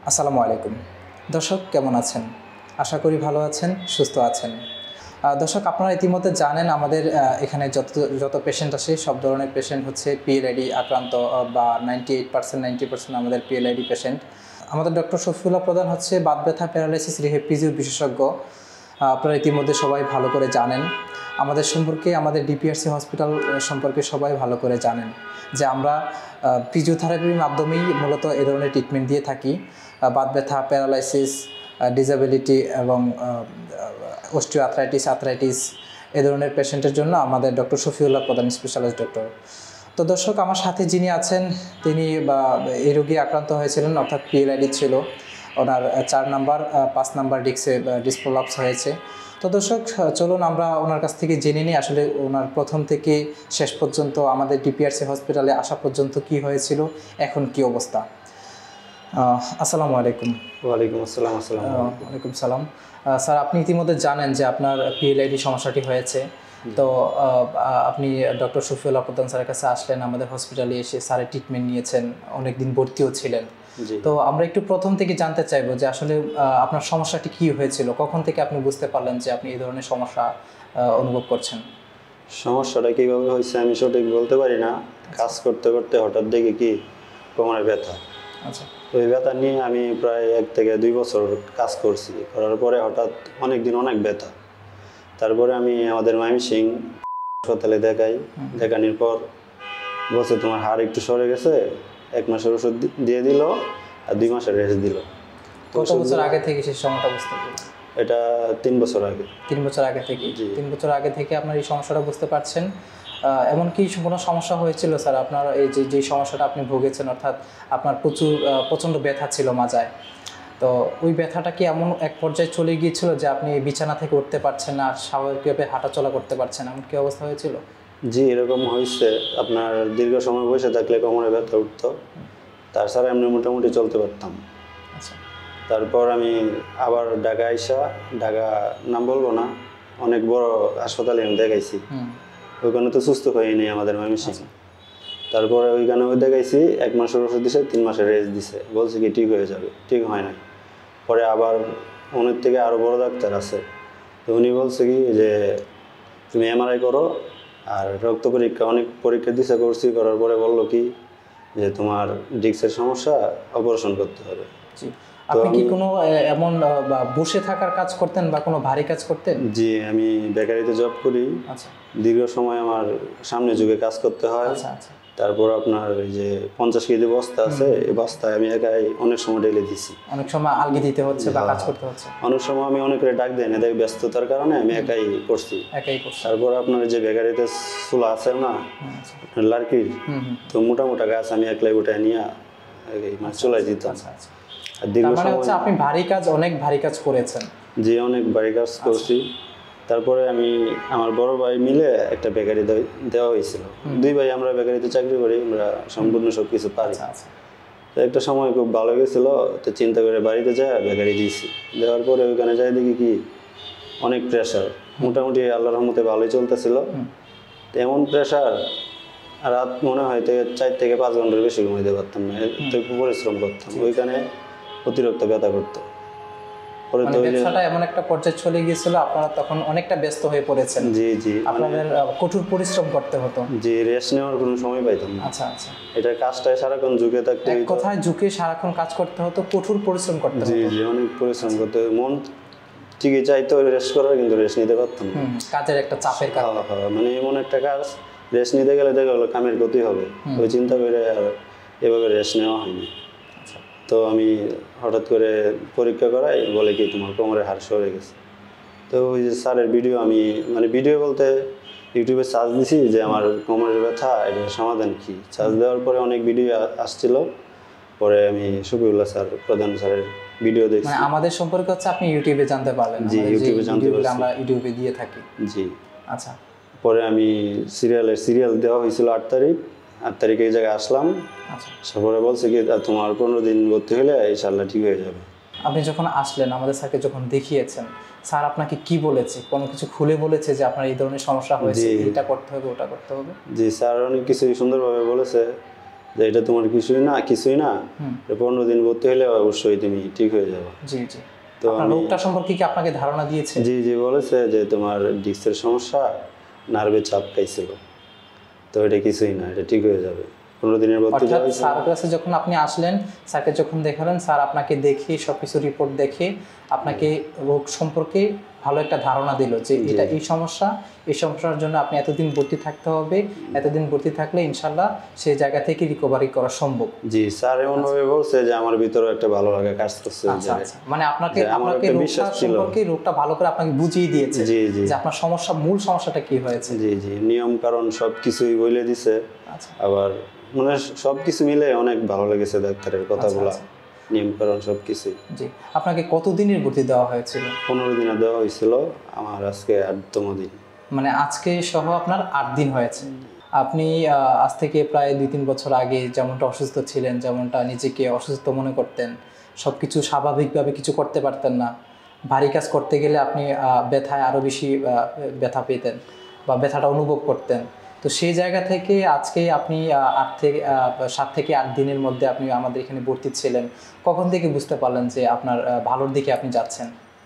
আসসালামু আলাইকুম দর্শক, কেমন আছেন? আশা করি ভালো আছেন, সুস্থ আছেন। দর্শক, আপনারা ইতিমধ্যে জানেন আমাদের এখানে যত পেশেন্ট আসে সব ধরনের পেশেন্ট হচ্ছে পিএলআইডি আক্রান্ত, বা 90% আমাদের পিএলআইডি পেশেন্ট। আমাদের ডক্টর শফিউল্লাহ প্রধান হচ্ছে বাত ব্যথা, প্যারালাইসিস, রিহেব, ফিজিও বিশেষজ্ঞ। আপনারা ইতিমধ্যে সবাই ভালো করে জানেন আমাদের সম্পর্কে, আমাদের ডিপিআরসি হসপিটাল সম্পর্কে সবাই ভালো করে জানেন যে আমরা ফিজিওথেরাপির মাধ্যমেই মূলত এ ধরনের ট্রিটমেন্ট দিয়ে থাকি। বাত ব্যথা, প্যারালাইসিস, ডিসএবিলিটি এবং আর্থ্রাইটিস এ ধরনের পেশেন্টের জন্য আমাদের ডক্টর শফিউল্লাহ প্রধান স্পেশালিস্ট ডক্টর। তো দর্শক, আমার সাথে যিনি আছেন তিনি এই রোগী আক্রান্ত হয়েছিলেন, অর্থাৎ পিএলআইডি ছিল ওনার 4 নাম্বার 5 নাম্বার ডিস্কে ডিসপ্রলাপস হয়েছে। তো দর্শক, চলুন আমরা ওনার কাছ থেকে জেনে নিই আসলে ওনার প্রথম থেকে শেষ পর্যন্ত আমাদের ডিপিআরসি হসপিটালে আসা পর্যন্ত কি হয়েছিল, এখন কি অবস্থা। আসসালামু আলাইকুম। ওয়ালাইকুম আসসালাম। ওয়ালাইকুম সালাম। স্যার, আপনি ইতিমধ্যে জানেন যে আপনার পিএলআইডি সমস্যাটি হয়েছে। তো আপনি ডক্টর শফিউল্লাহ প্রধান স্যারের কাছে আসলেন, আমাদের হসপিটালে এসে স্যারের ট্রিটমেন্ট নিয়েছেন, অনেকদিন ভর্তিও ছিলেন। তো আমরা একটু প্রথম থেকে জানতে চাইবো যে আসলে আপনার সমস্যাটি কি হয়েছিল, কখন থেকে আপনি বুঝতে পারলেন যে আপনি এই ধরনের সমস্যা অনুভব করছেন? সমস্যাটা কীভাবে হয়েছে আমি সঠিক বলতে পারি না। কাজ করতে করতে হঠাৎ দেখি কি কোমরে ব্যথা। আচ্ছা। ওই ব্যথা নিয়ে আমি প্রায় 1 থেকে 2 বছর কাজ করছি, করার পরে হঠাৎ অনেক ব্যথা। তারপরে আমি আমাদের ময়মনসিংহ হাসপাতালে দেখানোর পর বলছে তোমার হাড় একটু সরে গেছে, 1 মাসের ওষুধ দিয়ে দিল আর 2 মাসের রেস্ট দিল। কত বছর আগে থেকে সেই সমস্যাটা বুঝতে পারলেন? এটা 3 বছর আগে। 3 বছর আগে থেকে? 3 বছর আগে থেকে আপনার এই সমস্যাটা বুঝতে পারছেন। এমন কি কোনো সমস্যা হয়েছিল স্যার আপনার এই যে সমস্যাটা আপনি ভুগেছেন, অর্থাৎ আপনার প্রচণ্ড ব্যথা ছিল মাজায়, তো ওই ব্যথাটা কি এমন এক পর্যায়ে চলে গিয়েছিল যে আপনি বিছানা থেকে উঠতে পারছেন না, স্বাভাবিকভাবে হাঁটাচলা করতে পারছেন, এমন কি অবস্থা হয়েছিল? জি, এরকম হয়েছে। আপনার দীর্ঘ সময় বসে থাকলে কোমরে ব্যথা উঠতো, তাছাড়া এমনি মোটামুটি চলতে পারতাম। আচ্ছা। তারপর আমি আবার ঢাকা নাম বলবো না, অনেক বড় হাসপাতালে আমি দেখাইছি। ওইখানে তো সুস্থ হয়নি আমাদের ময়মনসিংহ। তারপরে ওইখানে দেখাইছি, 1 মাসের ওষুধ দিছে, 3 মাসের রেস্ট দিছে, বলছে কি ঠিক হয়ে যাবে, ঠিক হয় না। পরে আবার ওনার থেকে আরও বড় ডাক্তার আছে, তো উনি বলছে কি যে তুমি এমআরআই করো, আর রক্ত পরীক্ষা অনেক পরীক্ষা দিছে, করার পরে বললো কি যে তোমার ডিস্কের সমস্যা, অপারেশন করতে হবে। আপনি কি কোনো এমন বসে থাকার কাজ করতেন বা কোনো ভারী কাজ করতেন? জি, আমি বেকারিতে জব করি। আচ্ছা। দীর্ঘ সময় আমার সামনে যুগে কাজ করতে হয়। আচ্ছা। তারপর আপনার এই যে 50 কেজি বস্তা আছে, এই বস্তায় আমি একাই অনেক সময় ঢেলে দিছি। অনেক সময় আলগি দিতে হচ্ছে বা কাজ করতে হচ্ছে। অনেক সময় আমি অনেক করে ডাক দেয় না, তাই ব্যস্ততার কারণে আমি একাই করছি। তারপর আপনার যে বেকারিতে চুলা আছে না, লার্কির, তো মোটা গাছ আমি একলাই উঠায় নিয়ে চুলাই দিতাম। আপনি অনেক ভারী কাজ করেছেন? জি, অনেক ভারী কাজ করছি। তারপরে আমি আমার বড় ভাই মিলে একটা বেকারি দেওয়া হয়েছিল। 2 ভাই আমরা বেকারিতে চাকরি করি, আমরা সম্পূর্ণ সবকিছু পারি। তো একটা সময় খুব ভালো গেছিল, তো চিন্তা করে বাড়িতে যায় বেকারি দিয়েছি। দেওয়ার পরে ওইখানে যাই দেখি কি অনেক প্রেশার, মোটামুটি আল্লাহর রহমতে ভালোই চলতেছিল। এমন প্রেশার, রাত মনে হয় 4 থেকে 5 ঘন্টার বেশি ঘুমাইতে পারতাম না, এত পরিশ্রম করতাম। ওইখানে অতিরিক্ত ব্যথা করতো। ব্যবসাটা এমন একটা পর্যায়ে চলে গিয়েছিল, আপনারা তখন অনেকটা ব্যস্ত হয়ে পড়েছেন। জি, আপনাদের কঠোর পরিশ্রম করতে হতো। জি, রেস্ট নেওয়ার কোনো সময় পাইতাম না। আচ্ছা। এটা কাজটায় সারাক্ষণ ঝুঁকে থাকতে হতো। কোথায় ঝুঁকে সারাক্ষণ কাজ করতে হতো, কঠোর পরিশ্রম করতে হতো। জি, অনেক পরিশ্রম করতে হতো। মন ঠিকই চাইতো রেস্ট করার, কিন্তু রেস্ট নিতে পারতাম না। কাজের একটা চাপের কারণে। মানে এমন একটা কাজ, রেস্ট নিতে গেলে দেখা গেলো কামের ক্ষতি হবে, ওই চিন্তা করে আর এভাবে রেস্ট নেওয়া হয়নি। তো আমি হঠাৎ করে পরীক্ষা করাই, বলে কি তোমার কোমরের হাড় সরে গেছে। তো ওই যে স্যারের ভিডিও, আমি ভিডিও বলতে ইউটিউবে সার্চ দিছি যে আমার কোমরের ব্যথা, এটার সমাধান কি। সার্চ দেওয়ার পরে অনেক ভিডিও আসছিল, পরে আমি শফিউল্লাহ প্রধান স্যারের ভিডিও দেখছি। আমাদের সম্পর্কে হচ্ছে আপনি ইউটিউবে জানতে পারলেন? জি, ইউটিউবে জানতে পারছি, আমরা ইউটিউবে দিয়ে থাকি। জি। আচ্ছা। পরে আমি সিরিয়াল দেওয়া হয়েছিল 8 তারিখে এই জায়গায় আসলাম। আচ্ছা। তারপরে বলছে কি তোমার 15 দিন ভর্তি হলে ইনশাআল্লাহ ঠিক হয়ে যাবে। আপনি যখন আসলেন, আমাদের স্যারকে যখন দেখিয়েছেন, স্যার আপনাকে কি বলেছে? কোনো কিছু খুলে বলেছে যে আপনার এই ধরনের সমস্যা হয়েছে, এটা করতে হবে, ওটা করতে হবে? জি, স্যার অনেক কিছু সুন্দরভাবে বলেছে। যে এটা তোমার কিছুই না 15 দিন ভর্তি হলে অবশ্যই তুমি ঠিক হয়ে যাবে। জি জি। তো রোগটা সম্পর্কে কি আপনাকে ধারণা দিয়েছে? জি জি, বলেছে যে তোমার ডিস্কের সমস্যা, নার্ভে চাপ খাইছিল, তো এটা কিছুই না, এটা ঠিক হয়ে যাবে। 15 দিনের ভর্তি। অর্থাৎ স্যারের কাছে যখন আপনি আসলেন, স্যারকে যখন দেখালেন, স্যার আপনাকে দেখে সবকিছু রিপোর্ট দেখে আপনাকে রোগ সম্পর্কে ভালো একটা ধারণা দিল যে এটা এই সমস্যার জন্য আপনি এতদিন ভর্তি থাকতে হবে, এতদিন ভর্তি থাকলে ইনশাল্লাহ সেই জায়গা থেকে রিকভারি করা সম্ভব। জি, স্যার এমনভাবে বলছে যে আমার ভিতরে একটা ভালো লাগা কাজ করছে। মানে আপনাকে রোগটা সম্পর্কে রোগটা ভালো করে আপনাকে বুঝিয়ে দিয়েছে যে আপনার মূল সমস্যাটা কি হয়েছে। জি জি, নিয়ম কারণ সবকিছুই বলে দিছে। আবার মানে সবকিছু মিলে অনেক ভালো লেগেছে ডাক্তারের কথাগুলো, নিয়ম কারণ সবকিছু। জি, আপনাকে কতদিনের ভর্তি দেওয়া হয়েছিল? 15 দিনে দেওয়া হয়েছিল, আমার আজকে 8তম দিন। মানে আজকে সহ আপনার 8 দিন হয়েছে। আপনি আজ থেকে প্রায় 2-3 বছর আগে যেমনটা অসুস্থ ছিলেন, যেমনটা নিজেকে অসুস্থ মনে করতেন, সব কিছু স্বাভাবিকভাবে কিছু করতে পারতেন না, ভারী কাজ করতে গেলে আপনি ব্যথায় আরও বেশি ব্যথা পেতেন বা ব্যথাটা অনুভব করতেন। তো সেই জায়গা থেকে আজকে আপনি 7 থেকে 8 দিনের মধ্যে আপনি আমাদের এখানে ভর্তি ছিলেন। কখন থেকে বুঝতে পারলেন যে আপনার ভালোর দিকে আপনি যাচ্ছেন?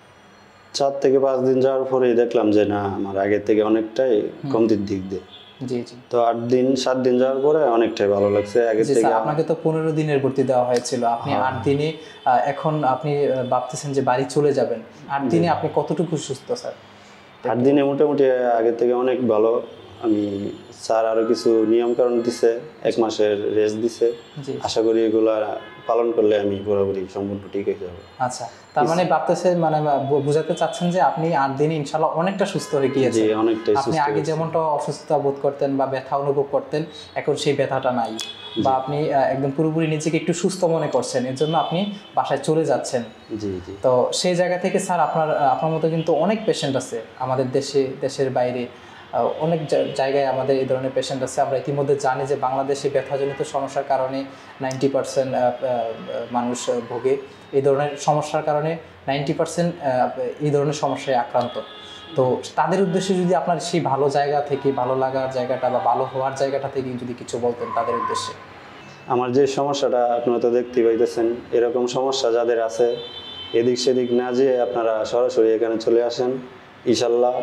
4 থেকে 5 দিন যাওয়ার পরেই দেখলাম যে না, আমার আগের থেকে অনেকটাই কমতির দিক দিয়ে। জি জি। তো 7 দিন যাওয়ার পরে অনেকটাই ভালো লাগছে আগের থেকে। আপনাকে তো 15 দিনের ভর্তি দেওয়া হয়েছিল, আপনি 8 দিনে এখন আপনি ভাবতেছেন যে বাড়ি চলে যাবেন। 8 দিনে আপনি কতটুকু সুস্থ স্যার? 8 দিনে মোটামুটি আগের থেকে অনেক ভালো। আমি স্যার আরো কিছু নিয়ম কারণ দিছে, 1 মাসের রেস্ট দিছে। আশা করি এগুলা পালন করলে আমি পুরোপুরি সম্পূর্ণ ঠিক হয়ে যাবো। আচ্ছা, তার মানে ভাবতেছে, মানে বোঝাতে চাচ্ছেন যে আপনি 8 দিনে ইনশাআল্লাহ অনেকটা সুস্থ হয়ে গিয়েছেন। জি, অনেকটাই সুস্থ। আপনি আগে যেমনটা অসুস্থতা বোধ করতেন বা ব্যথা অনুভব করতেন, এখন সেই ব্যথাটা নাই, বা আপনি একদম পুরোপুরি নিজেকে একটু সুস্থ মনে করছেন, এর জন্য আপনি বাসায় চলে যাচ্ছেন। জি জি। তো সেই জায়গা থেকে স্যার আপনার মতো কিন্তু অনেক পেশেন্ট আছে আমাদের দেশের বাইরে, অনেক জায়গায় আমাদের এই ধরনের পেশেন্ট আছে। আমরা ইতিমধ্যে জানি যে বাংলাদেশে ব্যথাজনিত সমস্যার কারণে 90% মানুষ ভোগে। এই ধরনের সমস্যার কারণে 90% এই ধরনের সমস্যায় আক্রান্ত। তো তাদের উদ্দেশ্যে যদি আপনার সেই ভালো জায়গা থেকে, ভালো লাগার জায়গাটা বা ভালো হওয়ার জায়গাটা থেকে যদি কিছু বলতেন তাদের উদ্দেশ্যে। আমার যে সমস্যাটা আপনারা তো দেখতে পাইতেছেন, এরকম সমস্যা যাদের আছে এদিক সেদিক না যেয়ে আপনারা সরাসরি এখানে চলে আসেন। ইনশাল্লাহ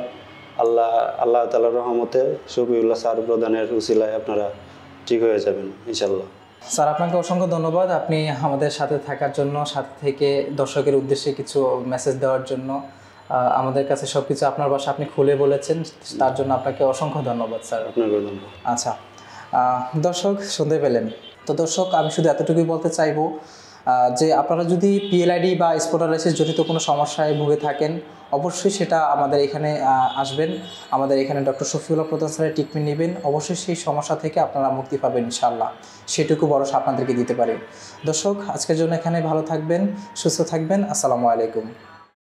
আল্লাহ তাআলার রহমতে শফিউল্লাহ স্যার প্রদানের উসিলায় আপনারা ঠিক হয়ে যাবেন ইনশাল্লাহ। স্যার আপনাকে অসংখ্য ধন্যবাদ, আপনি আমাদের সাথে থাকার জন্য, সাথে থেকে দর্শকের উদ্দেশ্যে কিছু মেসেজ দেওয়ার জন্য। আমাদের কাছে সব কিছু আপনার বাসা আপনি খুলে বলেছেন, তার জন্য আপনাকে অসংখ্য ধন্যবাদ স্যার। আপনাকে ধন্যবাদ। আচ্ছা দর্শক, শুনতে পেলেন তো। দর্শক, আমি শুধু এতটুকুই বলতে চাইবো যে আপনারা যদি পিএলআইডি বা স্পন্ডালাইসিস জনিত কোনো সমস্যায় ভুগে থাকেন, অবশ্যই সেটা আমাদের এখানে আসবেন, আমাদের এখানে ডক্টর শফিউল্লাহ প্রধান স্যারের ট্রিটমেন্ট নেবেন। অবশ্যই সেই সমস্যা থেকে আপনারা মুক্তি পাবেন ইনশাআল্লাহ, সেটুকু ভরসা আপনাদেরকে দিতে পারি। দর্শক, আজকের জন্য এখানে ভালো থাকবেন, সুস্থ থাকবেন। আসসালামু আলাইকুম।